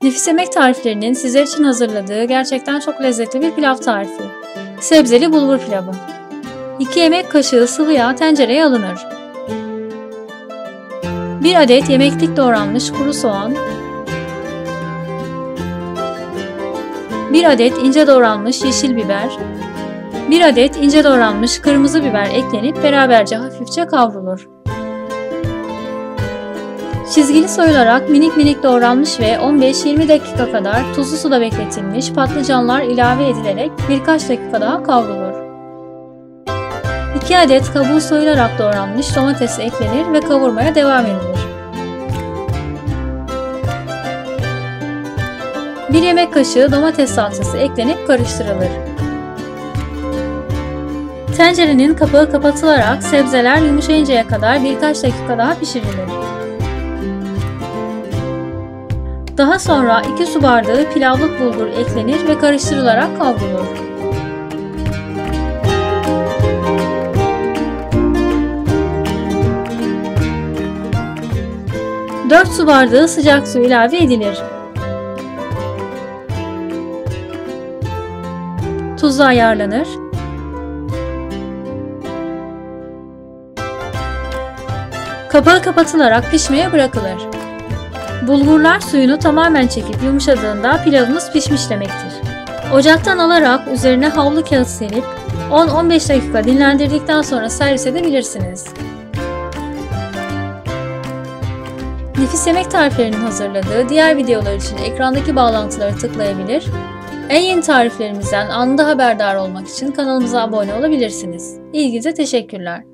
Nefis yemek tariflerinin sizler için hazırladığı gerçekten çok lezzetli bir pilav tarifi. Sebzeli bulgur pilavı. 2 yemek kaşığı sıvı yağ tencereye alınır. 1 adet yemeklik doğranmış kuru soğan, 1 adet ince doğranmış yeşil biber, 1 adet ince doğranmış kırmızı biber eklenip beraberce hafifçe kavrulur. Çizgili soyularak minik minik doğranmış ve 15-20 dakika kadar tuzlu suda bekletilmiş patlıcanlar ilave edilerek birkaç dakika daha kavrulur. 2 adet kabuğu soyularak doğranmış domates eklenir ve kavurmaya devam edilir. 1 yemek kaşığı domates salçası eklenip karıştırılır. Tencerenin kapağı kapatılarak sebzeler yumuşayıncaya kadar birkaç dakika daha pişirilir. Daha sonra 2 su bardağı pilavlık bulgur eklenir ve karıştırılarak kavrulur. Dört su bardağı sıcak su ilave edilir. Tuzu ayarlanır. Kapağı kapatılarak pişmeye bırakılır. Bulgurlar suyunu tamamen çekip yumuşadığında pilavımız pişmiş demektir. Ocaktan alarak üzerine havlu kağıt serip 10-15 dakika dinlendirdikten sonra servis edebilirsiniz. Nefis yemek tariflerinin hazırladığı diğer videolar için ekrandaki bağlantıları tıklayabilir, en yeni tariflerimizden anında haberdar olmak için kanalımıza abone olabilirsiniz. İlginize teşekkürler.